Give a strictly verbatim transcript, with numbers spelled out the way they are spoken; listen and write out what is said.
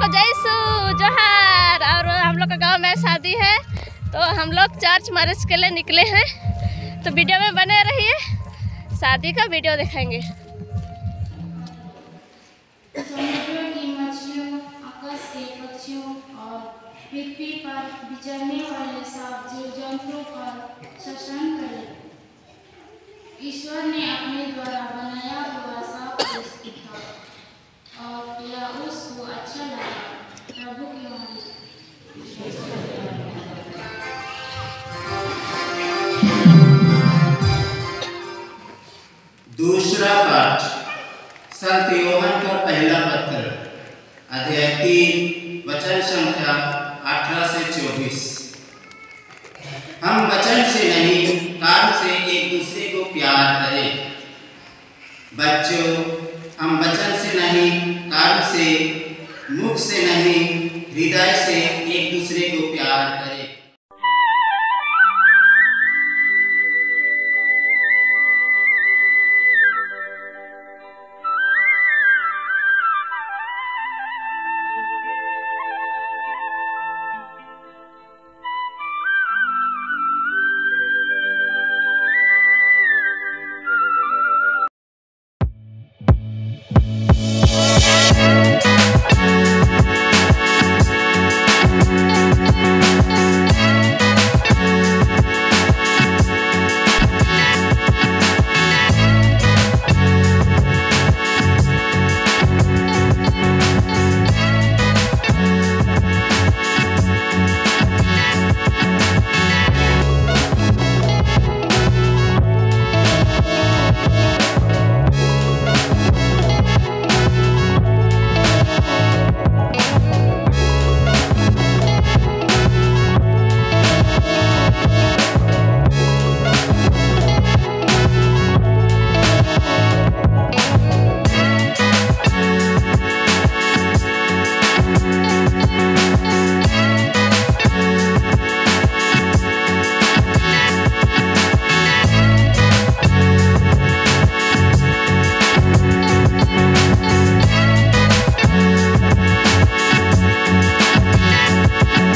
जयसु जोहार। और हम लोग का गांव में शादी है तो हम लोग चर्च मैरिज के लिए निकले हैं, तो वीडियो में बने रहिए, शादी का वीडियो दिखाएंगे। समुद्र की मछलियों, आकाश के पक्षियों और पृथ्वी पर विचरने वाले सब जीव जंतुओं पर शासन करे। ईश्वर ने अपने द्वारा बनाया हुआ सब कुछ देखा और यह उसको अच्छा लगा। प्रभु की वाणी। दूसरा पाठ संत यूहन्ना का पहला पत्र अध्याय तीन वचन संख्या अठारह से चौबीस। हम वचन से नहीं काम से एक दूसरे को प्यार करें। बच्चों, हम वचन से नहीं काम से, मुख से नहीं हृदय से